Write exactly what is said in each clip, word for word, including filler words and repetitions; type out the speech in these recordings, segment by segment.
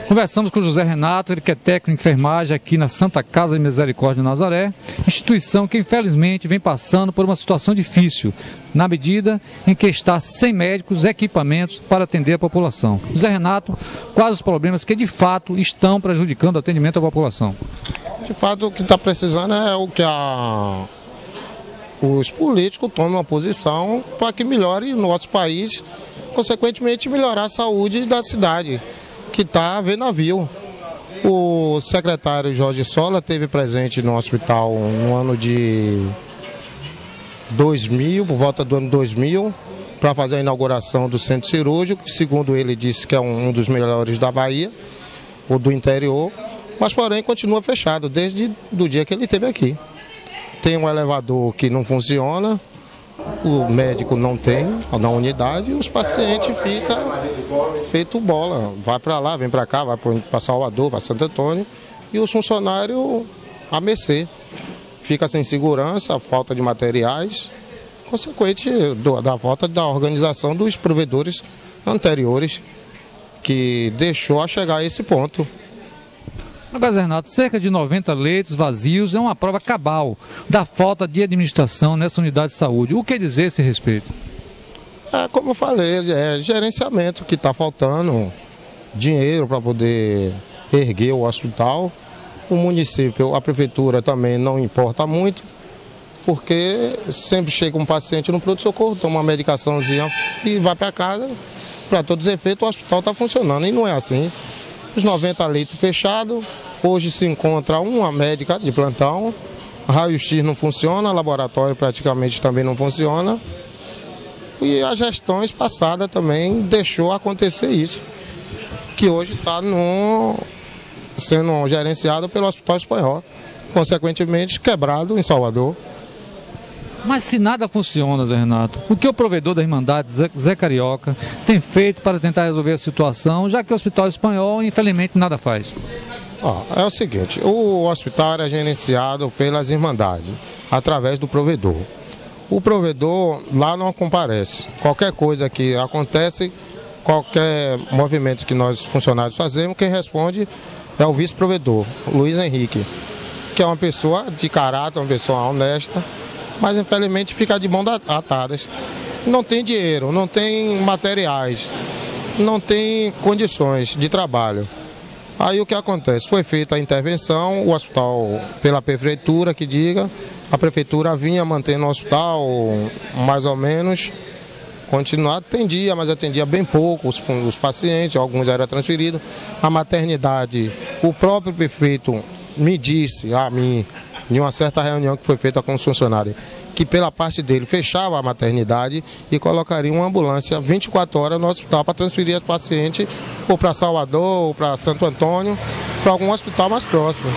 Conversamos com o José Renato, ele que é técnico de enfermagem aqui na Santa Casa de Misericórdia de Nazaré, instituição que infelizmente vem passando por uma situação difícil, na medida em que está sem médicos e equipamentos para atender a população. José Renato, quais os problemas que de fato estão prejudicando o atendimento à população? De fato, o que está precisando é o que a... os políticos tomem uma posição para que melhore o nosso país, consequentemente melhorar a saúde da cidade, que está vendo navio. O secretário Jorge Sola esteve presente no hospital no ano de dois mil, por volta do ano dois mil, para fazer a inauguração do centro cirúrgico, que segundo ele disse que é um dos melhores da Bahia, ou do interior, mas porém continua fechado desde o dia que ele esteve aqui. Tem um elevador que não funciona, o médico não tem na unidade e os pacientes ficam feito bola. Vai para lá, vem para cá, vai para Salvador, para Santo Antônio e os funcionários a mercê. Fica sem segurança, falta de materiais, consequente do, da falta da organização dos provedores anteriores, que deixou a chegar a esse ponto. Agora, Renato, cerca de noventa leitos vazios é uma prova cabal da falta de administração nessa unidade de saúde. O que dizer a esse respeito? É, como eu falei, é gerenciamento que está faltando, dinheiro para poder erguer o hospital. O município, a prefeitura também não importa muito, porque sempre chega um paciente no pronto-socorro, toma uma medicaçãozinha e vai para casa. Para todos os efeitos, o hospital está funcionando e não é assim. Os noventa leitos fechados, hoje se encontra uma médica de plantão, raio-x não funciona, laboratório praticamente também não funciona. E as gestões passadas também deixou acontecer isso, que hoje está sendo gerenciado pelo Hospital Espanhol, consequentemente quebrado em Salvador. Mas se nada funciona, Zé Renato, o que o provedor da Irmandade, Zé, Zé Carioca, tem feito para tentar resolver a situação, já que o Hospital Espanhol, infelizmente, nada faz? Ah, é o seguinte, o hospital é gerenciado pelas Irmandades, através do provedor. O provedor lá não comparece. Qualquer coisa que acontece, qualquer movimento que nós funcionários fazemos, quem responde é o vice-provedor, Luiz Henrique, que é uma pessoa de caráter, uma pessoa honesta, mas infelizmente fica de mãos atadas. Não tem dinheiro, não tem materiais, não tem condições de trabalho. Aí o que acontece? Foi feita a intervenção, o hospital, pela prefeitura que diga, a prefeitura vinha mantendo o hospital mais ou menos, continuado, atendia, mas atendia bem pouco os, os pacientes, alguns eram transferidos. A maternidade, o próprio prefeito me disse a mim, em uma certa reunião que foi feita com os funcionários, que pela parte dele fechava a maternidade e colocaria uma ambulância vinte e quatro horas no hospital para transferir os pacientes ou para Salvador ou para Santo Antônio, para algum hospital mais próximo.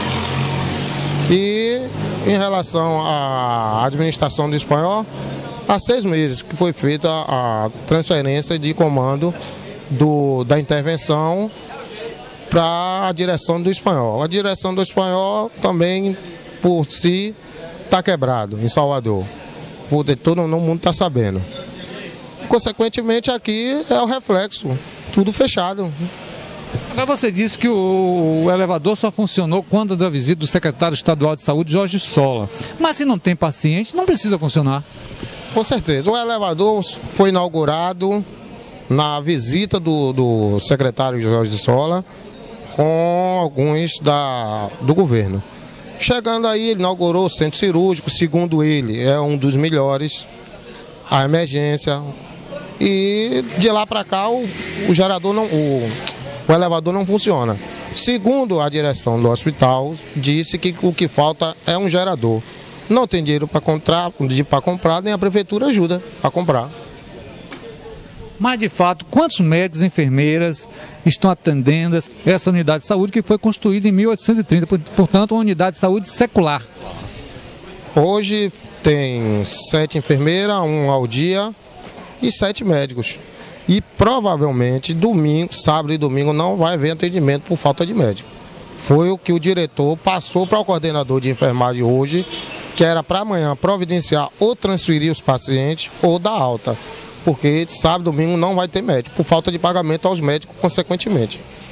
E em relação à administração do Espanhol, há seis meses que foi feita a transferência de comando do, da intervenção para a direção do Espanhol. A direção do Espanhol também, por si, está quebrado em Salvador. Todo o mundo está sabendo. Consequentemente, aqui é o reflexo, tudo fechado. Agora você disse que o, o elevador só funcionou quando da visita do secretário estadual de saúde, Jorge Sola. Mas se não tem paciente, não precisa funcionar. Com certeza. O elevador foi inaugurado na visita do, do secretário Jorge Sola com alguns da, do governo. Chegando aí, ele inaugurou o centro cirúrgico, segundo ele, é um dos melhores, a emergência. E de lá para cá, o, o gerador não, o, o elevador não funciona. Segundo a direção do hospital, disse que o que falta é um gerador. Não tem dinheiro para comprar, para comprar, nem a prefeitura ajuda a comprar. Mas, de fato, quantos médicos e enfermeiras estão atendendo essa unidade de saúde que foi construída em mil oitocentos e trinta, portanto, uma unidade de saúde secular? Hoje tem sete enfermeiras, um ao dia e sete médicos. E provavelmente, domingo, sábado e domingo, não vai haver atendimento por falta de médico. Foi o que o diretor passou para o coordenador de enfermagem hoje, que era para amanhã providenciar ou transferir os pacientes ou dar alta. Porque sábado e domingo não vai ter médico, por falta de pagamento aos médicos, consequentemente.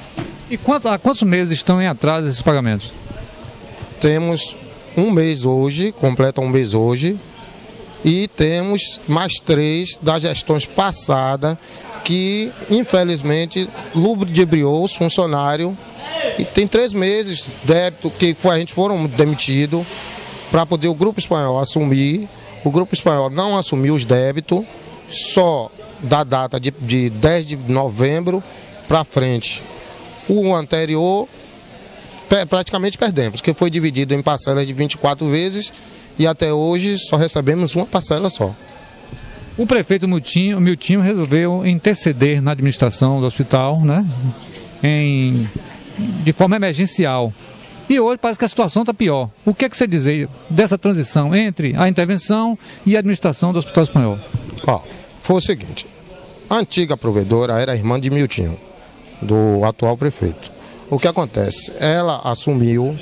E quanto, há quantos meses estão em atraso esses pagamentos? Temos um mês hoje, completa um mês hoje, e temos mais três das gestões passadas que, infelizmente, ludibriou os funcionários. E tem três meses débito que foi, a gente foram demitidos para poder o Grupo Espanhol assumir. O Grupo Espanhol não assumiu os débitos, só da data de, de dez de novembro para frente. O anterior praticamente perdemos, que foi dividido em parcelas de vinte e quatro vezes e até hoje só recebemos uma parcela só. O prefeito Miltinho, Miltinho resolveu interceder na administração do hospital, né, em, de forma emergencial. E hoje parece que a situação está pior. O que é que você diz dessa transição entre a intervenção e a administração do Hospital Espanhol? Ó, foi o seguinte, a antiga provedora era a irmã de Miltinho, do atual prefeito. O que acontece? Ela assumiu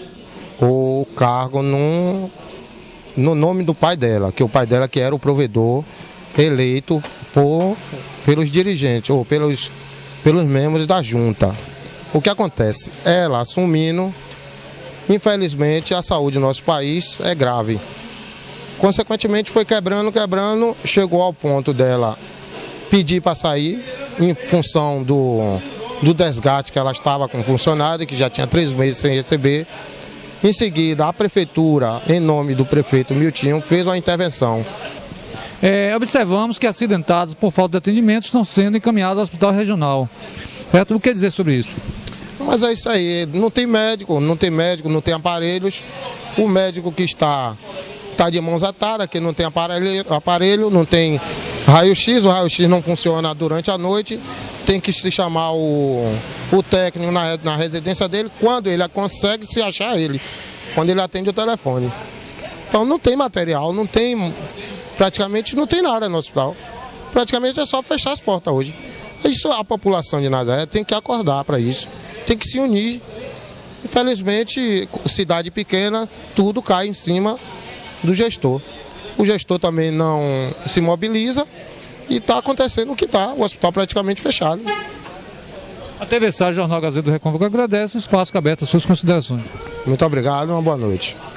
o cargo no, no nome do pai dela, que o pai dela que era o provedor eleito por, pelos dirigentes ou pelos, pelos membros da junta. O que acontece? Ela assumindo, infelizmente a saúde do nosso país é grave. Consequentemente foi quebrando, quebrando, chegou ao ponto dela pedir para sair em função do... do desgaste que ela estava com o funcionário, que já tinha três meses sem receber. Em seguida, a prefeitura, em nome do prefeito Miltinho, fez uma intervenção. É, observamos que acidentados por falta de atendimento estão sendo encaminhados ao hospital regional. Certo? O que dizer sobre isso? Mas é isso aí, não tem médico, não tem médico, não tem aparelhos. O médico que está, está de mãos atadas, que não tem aparelho, aparelho não tem raio-x, o raio-x não funciona durante a noite. Tem que se chamar o, o técnico na, na residência dele, quando ele consegue se achar ele, quando ele atende o telefone. Então não tem material, não tem, praticamente não tem nada no hospital. Praticamente é só fechar as portas hoje. Isso a população de Nazaré tem que acordar para isso, tem que se unir. Infelizmente, cidade pequena, tudo cai em cima do gestor. O gestor também não se mobiliza. E está acontecendo o que está, o hospital praticamente fechado. A T V S A, Jornal Gazeta do Recôncavo, agradece o espaço aberto às suas considerações. Muito obrigado e uma boa noite.